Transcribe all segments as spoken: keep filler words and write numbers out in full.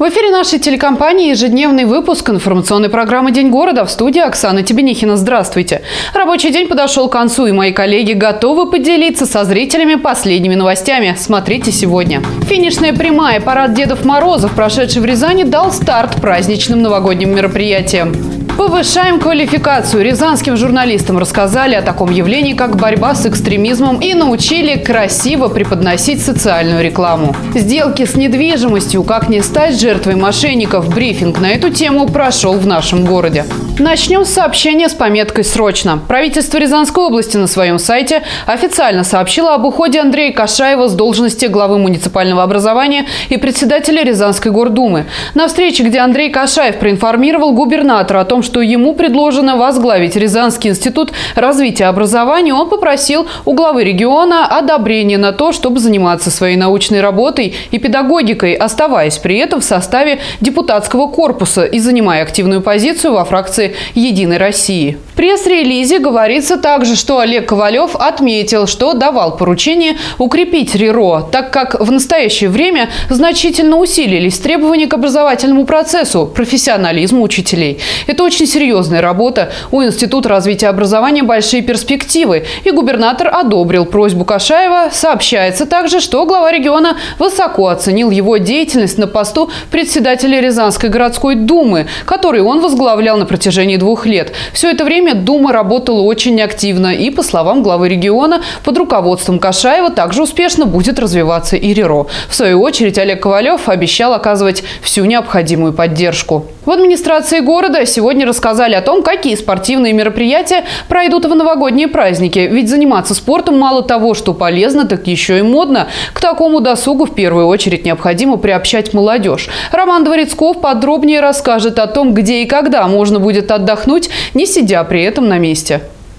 В эфире нашей телекомпании ежедневный выпуск информационной программы «День города». В студии Оксана Тебенихина. Здравствуйте. Рабочий день подошел к концу, и мои коллеги готовы поделиться со зрителями последними новостями. Смотрите сегодня. Финишная прямая, парад Дедов Морозов, прошедший в Рязани, дал старт праздничным новогодним мероприятиям. Повышаем квалификацию. Рязанским журналистам рассказали о таком явлении, как борьба с экстремизмом, и научили красиво преподносить социальную рекламу. Сделки с недвижимостью. Как не стать жертвой мошенников. Брифинг на эту тему прошел в нашем городе. Начнем с сообщения с пометкой «Срочно». Правительство Рязанской области на своем сайте официально сообщило об уходе Андрея Кашаева с должности главы муниципального образования и председателя Рязанской гордумы. На встрече, где Андрей Кашаев проинформировал губернатора о том, что ему предложено возглавить Рязанский институт развития образования, он попросил у главы региона одобрения на то, чтобы заниматься своей научной работой и педагогикой, оставаясь при этом в составе депутатского корпуса и занимая активную позицию во фракции «Единой России». В пресс-релизе говорится также, что Олег Ковалев отметил, что давал поручение укрепить РИРО, так как в настоящее время значительно усилились требования к образовательному процессу, профессионализму учителей. Это очень серьезная работа. У Института развития образования большие перспективы, и губернатор одобрил просьбу Кашаева. Сообщается также, что глава региона высоко оценил его деятельность на посту председателя Рязанской городской думы, который он возглавлял на протяжении двух лет. Все это время Дума работала очень активно, и, по словам главы региона, под руководством Кашаева также успешно будет развиваться и РИРО. В свою очередь, Олег Ковалев обещал оказывать всю необходимую поддержку. В администрации города сегодня рассказали о том, какие спортивные мероприятия пройдут в новогодние праздники. Ведь заниматься спортом мало того, что полезно, так еще и модно. К такому досугу в первую очередь необходимо приобщать молодежь. Роман Дворецков подробнее расскажет о том, где и когда можно будет отдохнуть, не сидя при этом на месте.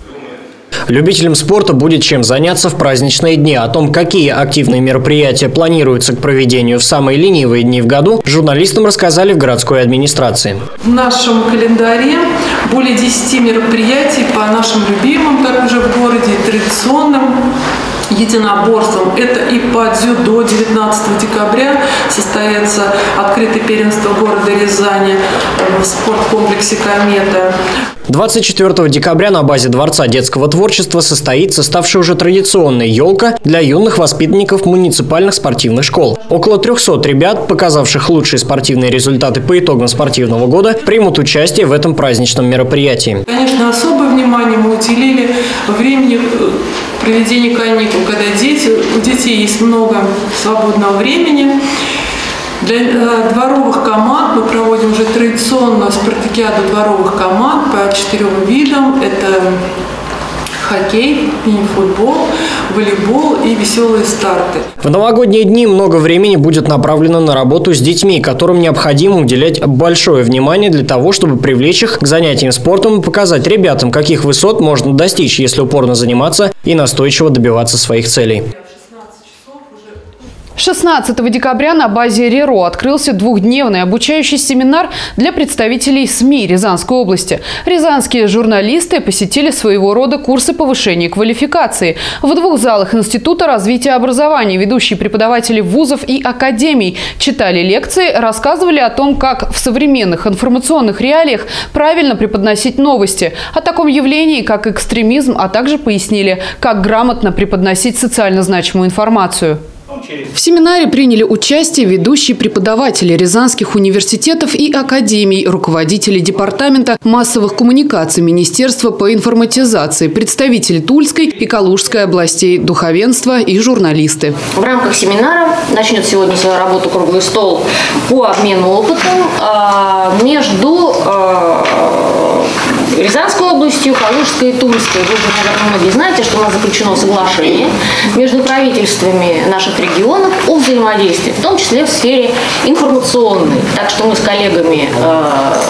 Любителям спорта будет чем заняться в праздничные дни. О том, какие активные мероприятия планируются к проведению в самые ленивые дни в году, журналистам рассказали в городской администрации. В нашем календаре более десяти мероприятий по нашим любимым, так уже в городе, традиционным единоборством. Это и по дзюдо девятнадцатого декабря состоится открытое первенство города Рязани в спорткомплексе «Комета». двадцать четвёртого декабря на базе Дворца детского творчества состоится ставшая уже традиционной елка для юных воспитанников муниципальных спортивных школ. Около трёхсот ребят, показавших лучшие спортивные результаты по итогам спортивного года, примут участие в этом праздничном мероприятии. Конечно, особое внимание мы уделили времени проведения каникул, когда дети, у детей есть много свободного времени. Для дворовых команд мы проводим уже традиционную спартакиаду дворовых команд по четырем видам. Это хоккей, мини-футбол, волейбол и веселые старты. В новогодние дни много времени будет направлено на работу с детьми, которым необходимо уделять большое внимание для того, чтобы привлечь их к занятиям спортом и показать ребятам, каких высот можно достичь, если упорно заниматься и настойчиво добиваться своих целей. шестнадцатого декабря на базе РИРО открылся двухдневный обучающий семинар для представителей СМИ Рязанской области. Рязанские журналисты посетили своего рода курсы повышения квалификации. В двух залах Института развития образования ведущие преподаватели вузов и академий читали лекции, рассказывали о том, как в современных информационных реалиях правильно преподносить новости, о таком явлении, как экстремизм, а также пояснили, как грамотно преподносить социально значимую информацию. В семинаре приняли участие ведущие преподаватели рязанских университетов и академий, руководители департамента массовых коммуникаций Министерства по информатизации, представители Тульской и Калужской областей, духовенства и журналисты. В рамках семинара начнет сегодня свою работу круглый стол по обмену опытом между Рязанской областью, Калужской и Тульской. Вы уже, наверное, многие знаете, что у нас заключено соглашение между правительствами наших регионов о взаимодействии, в том числе в сфере информационной. Так что мы с коллегами э,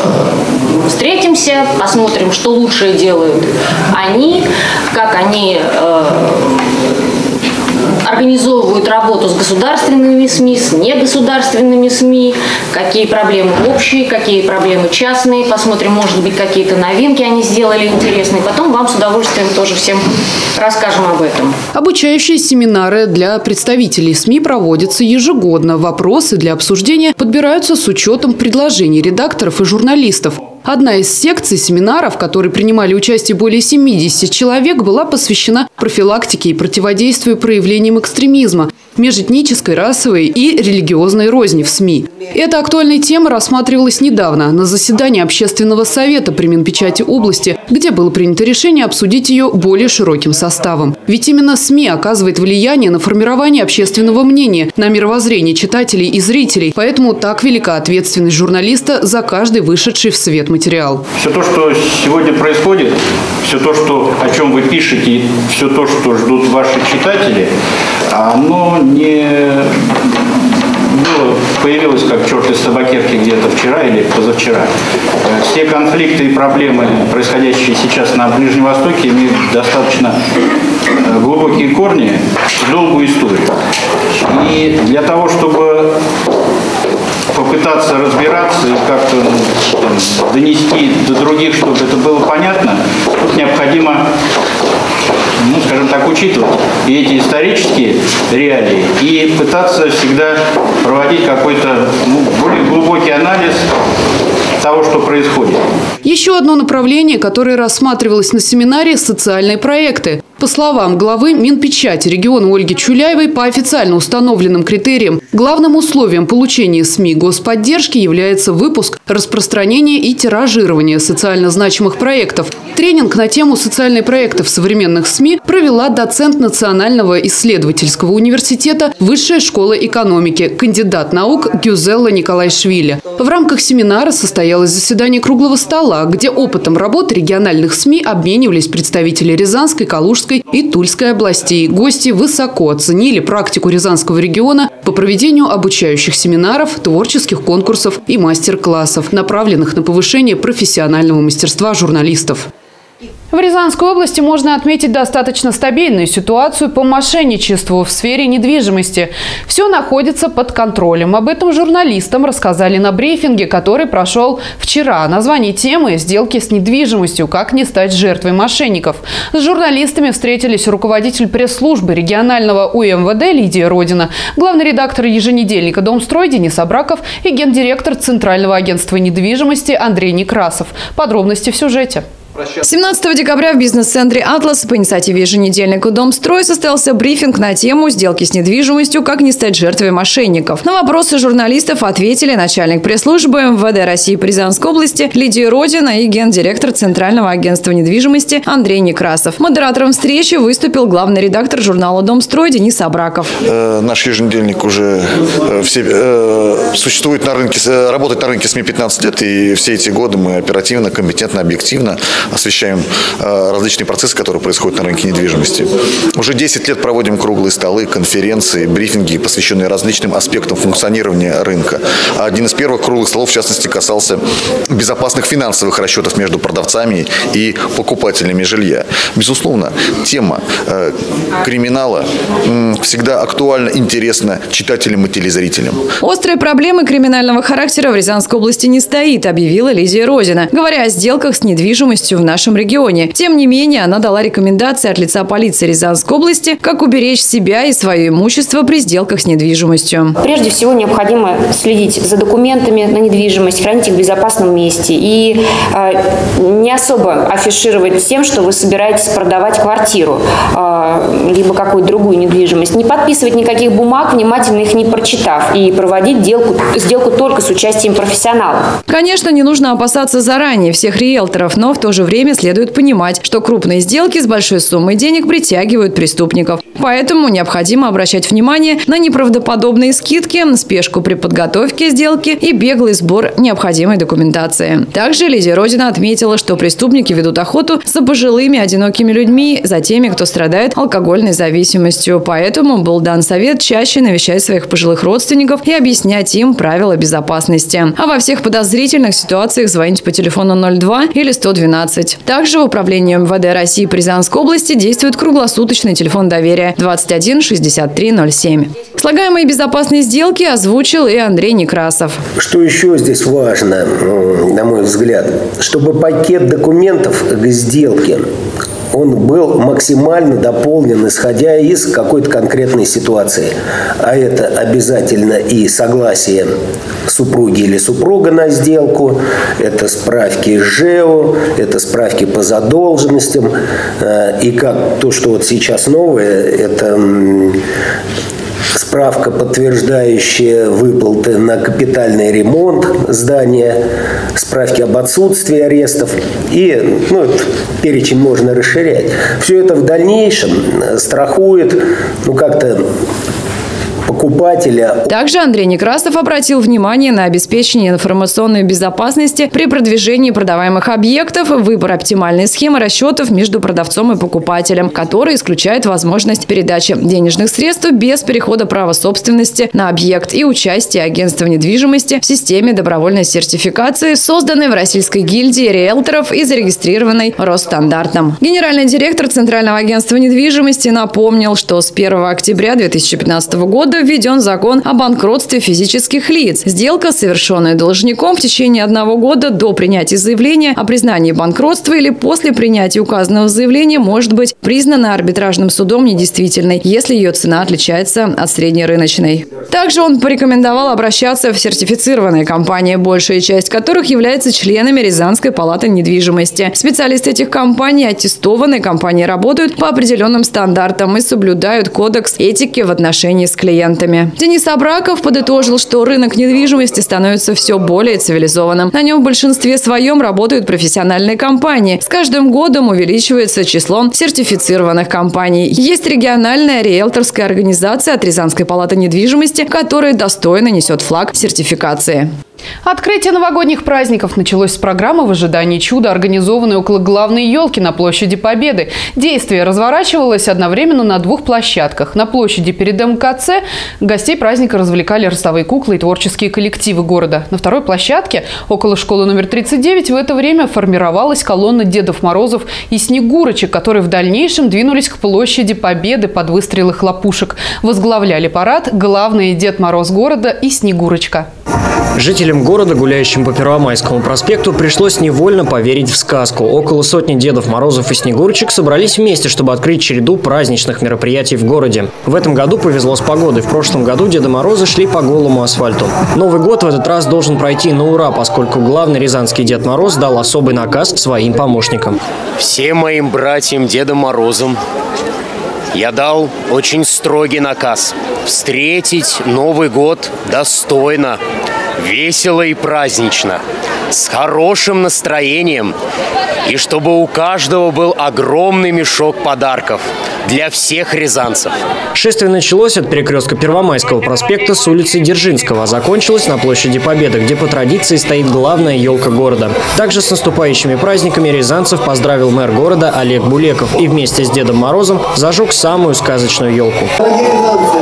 встретимся, посмотрим, что лучшее делают они, как они э, организовывают работу с государственными СМИ, с негосударственными СМИ, какие проблемы общие, какие проблемы частные. Посмотрим, может быть, какие-то новинки они сделали интересные. Потом вам с удовольствием тоже всем расскажем об этом. Обучающие семинары для представителей СМИ проводятся ежегодно. Вопросы для обсуждения подбираются с учетом предложений редакторов и журналистов. Одна из секций семинаров, в которой принимали участие более семидесяти человек, была посвящена профилактике и противодействию проявлениям экстремизма, межэтнической, расовой и религиозной розни в СМИ. Эта актуальная тема рассматривалась недавно на заседании Общественного совета при Минпечати области, где было принято решение обсудить ее более широким составом. Ведь именно СМИ оказывает влияние на формирование общественного мнения, на мировоззрение читателей и зрителей. Поэтому так велика ответственность журналиста за каждый вышедший в свет материал. Все то, что сегодня происходит, все то, что, о чем вы пишете, все то, что ждут ваши читатели, оно не было, появилось как черт из табакерки где-то вчера или позавчера. Все конфликты и проблемы, происходящие сейчас на Ближнем Востоке, имеют достаточно глубокие корни, долгую историю. И для того, чтобы попытаться разбираться и как-то ну, донести до других, чтобы это было понятно, тут необходимо, ну, скажем так, учитывать и эти исторические реалии, и пытаться всегда проводить какой-то ну, более глубокий анализ того, что происходит. Еще одно направление, которое рассматривалось на семинаре – социальные проекты. По словам главы Минпечати региона Ольги Чуляевой, по официально установленным критериям, главным условием получения СМИ господдержки является выпуск, распространение и тиражирование социально значимых проектов. Тренинг на тему «Социальные проекты в современных СМИ» провела доцент Национального исследовательского университета Высшая школа экономики, кандидат наук Гюзелла Николайшвили. В рамках семинара состоялось заседание круглого стола, где опытом работы региональных СМИ обменивались представители Рязанской, Калужской и Тульской областей. Гости высоко оценили практику Рязанского региона по проведению обучающих семинаров, творческих конкурсов и мастер-классов, направленных на повышение профессионального мастерства журналистов. В Рязанской области можно отметить достаточно стабильную ситуацию по мошенничеству в сфере недвижимости. Все находится под контролем. Об этом журналистам рассказали на брифинге, который прошел вчера. Название темы – «Сделки с недвижимостью. Как не стать жертвой мошенников». С журналистами встретились руководитель пресс-службы регионального У эм вэ дэ Лидия Родина, главный редактор еженедельника «Домстрой» Денис Абраков и гендиректор Центрального агентства недвижимости Андрей Некрасов. Подробности в сюжете. семнадцатого декабря в бизнес-центре «Атлас» по инициативе еженедельника «Домстрой» состоялся брифинг на тему «Сделки с недвижимостью. Как не стать жертвой мошенников». На вопросы журналистов ответили начальник пресс-службы эм вэ дэ России по Рязанской области Лидия Родина и гендиректор Центрального агентства недвижимости Андрей Некрасов. Модератором встречи выступил главный редактор журнала «Домстрой» Денис Абраков. Э, наш еженедельник уже э, все, э, существует на рынке, э, работает на рынке СМИ пятнадцать лет, и все эти годы мы оперативно, компетентно, объективно освещаем э, различные процессы, которые происходят на рынке недвижимости. Уже десять лет проводим круглые столы, конференции, брифинги, посвященные различным аспектам функционирования рынка. Один из первых круглых столов, в частности, касался безопасных финансовых расчетов между продавцами и покупателями жилья. Безусловно, тема э, криминала э, всегда актуальна, интересна читателям и телезрителям. Острые проблемы криминального характера в Рязанской области не стоит, объявила Лидия Родина, говоря о сделках с недвижимостью в нашем регионе. Тем не менее, она дала рекомендации от лица полиции Рязанской области, как уберечь себя и свое имущество при сделках с недвижимостью. Прежде всего, необходимо следить за документами на недвижимость, хранить их в безопасном месте и э, не особо афишировать тем, что вы собираетесь продавать квартиру, э, либо какую-то другую недвижимость. Не подписывать никаких бумаг, внимательно их не прочитав, и проводить сделку, сделку только с участием профессионалов. Конечно, не нужно опасаться заранее всех риэлторов, но в то же время следует понимать, что крупные сделки с большой суммой денег притягивают преступников. Поэтому необходимо обращать внимание на неправдоподобные скидки, спешку при подготовке сделки и беглый сбор необходимой документации. Также Лидия Родина отметила, что преступники ведут охоту за пожилыми одинокими людьми, за теми, кто страдает алкогольной зависимостью. Поэтому был дан совет чаще навещать своих пожилых родственников и объяснять им правила безопасности. А во всех подозрительных ситуациях звонить по телефону ноль два или сто двенадцать. девятнадцать. Также в управлении эм вэ дэ России по Рязанской области действует круглосуточный телефон доверия двадцать один шестьдесят три ноль семь. Слагаемые безопасные сделки озвучил и Андрей Некрасов. Что еще здесь важно, на мой взгляд, чтобы пакет документов к сделке он был максимально дополнен, исходя из какой-то конкретной ситуации. А это обязательно и согласие супруги или супруга на сделку, это справки ЖЭО, это справки по задолженностям. И как то, что вот сейчас новое, это справка, подтверждающая выплаты на капитальный ремонт здания, справки об отсутствии арестов. И ну, перечень можно расширять. Все это в дальнейшем страхует ну, как-то покупателя. Также Андрей Некрасов обратил внимание на обеспечение информационной безопасности при продвижении продаваемых объектов, выбор оптимальной схемы расчетов между продавцом и покупателем, который исключает возможность передачи денежных средств без перехода права собственности на объект и участия агентства недвижимости в системе добровольной сертификации, созданной в Российской гильдии риэлторов и зарегистрированной Росстандартом. Генеральный директор Центрального агентства недвижимости напомнил, что с первого октября две тысячи пятнадцатого года введен закон о банкротстве физических лиц. Сделка, совершенная должником в течение одного года до принятия заявления о признании банкротства или после принятия указанного заявления, может быть признана арбитражным судом недействительной, если ее цена отличается от среднерыночной. Также он порекомендовал обращаться в сертифицированные компании, большая часть которых является членами Рязанской палаты недвижимости. Специалисты этих компаний, аттестованные компании, работают по определенным стандартам и соблюдают кодекс этики в отношении с клиентами. Денис Абраков подытожил, что рынок недвижимости становится все более цивилизованным. На нем в большинстве своем работают профессиональные компании. С каждым годом увеличивается число сертифицированных компаний. Есть региональная риэлторская организация от Рязанской палаты недвижимости, которая достойно несет флаг сертификации. Открытие новогодних праздников началось с программы «В ожидании чуда», организованной около главной елки на площади Победы. Действие разворачивалось одновременно на двух площадках. На площади перед эм ка цэ гостей праздника развлекали ростовые куклы и творческие коллективы города. На второй площадке, около школы номер тридцать девять, в это время формировалась колонна Дедов Морозов и Снегурочек, которые в дальнейшем двинулись к площади Победы под выстрелы хлопушек. Возглавляли парад главный Дед Мороз города и Снегурочка. Жителям города, гуляющим по Первомайскому проспекту, пришлось невольно поверить в сказку. Около сотни Дедов Морозов и Снегурочек собрались вместе, чтобы открыть череду праздничных мероприятий в городе. В этом году повезло с погодой. В прошлом году Деды Морозы шли по голому асфальту. Новый год в этот раз должен пройти на ура, поскольку главный рязанский Дед Мороз дал особый наказ своим помощникам. Всем моим братьям Дедам Морозам я дал очень строгий наказ – встретить Новый год достойно, весело и празднично, с хорошим настроением, и чтобы у каждого был огромный мешок подарков для всех рязанцев. Шествие началось от перекрестка Первомайского проспекта с улицы Дзержинского, а закончилось на площади Победы, где по традиции стоит главная елка города. Также с наступающими праздниками рязанцев поздравил мэр города Олег Булеков и вместе с Дедом Морозом зажег самую сказочную елку. Дорогие рязанцы,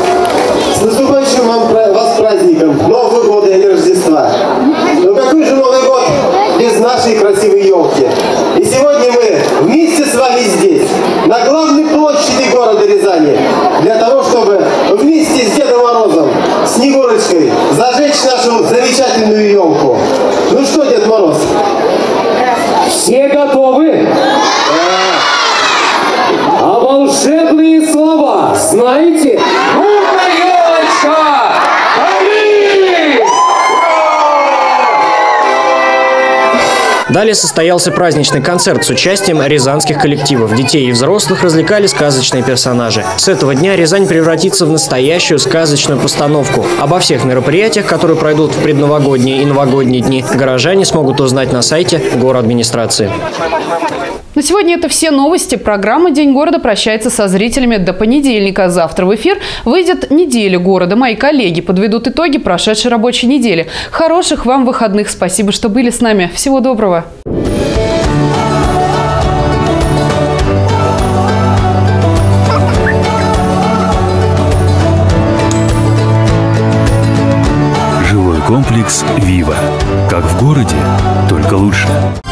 с наступающим вам, вас праздником Нового года и Рождества. Ну какой же Новый год без нашей красивой елки? И сегодня мы вместе с вами здесь, на главной площади города Рязани, для того, чтобы вместе с Дедом Морозом, Снегурочкой, зажечь нашу замечательную елку. Ну что, Дед Мороз? Все готовы? А волшебные слова знаете? Далее состоялся праздничный концерт с участием рязанских коллективов. Детей и взрослых развлекали сказочные персонажи. С этого дня Рязань превратится в настоящую сказочную постановку. Обо всех мероприятиях, которые пройдут в предновогодние и новогодние дни, горожане смогут узнать на сайте городадминистрации. На сегодня это все новости. Программа «День города» прощается со зрителями до понедельника. Завтра в эфир выйдет «Неделя города». Мои коллеги подведут итоги прошедшей рабочей недели. Хороших вам выходных. Спасибо, что были с нами. Всего доброго. Жилой комплекс «Вива». Как в городе, только лучше.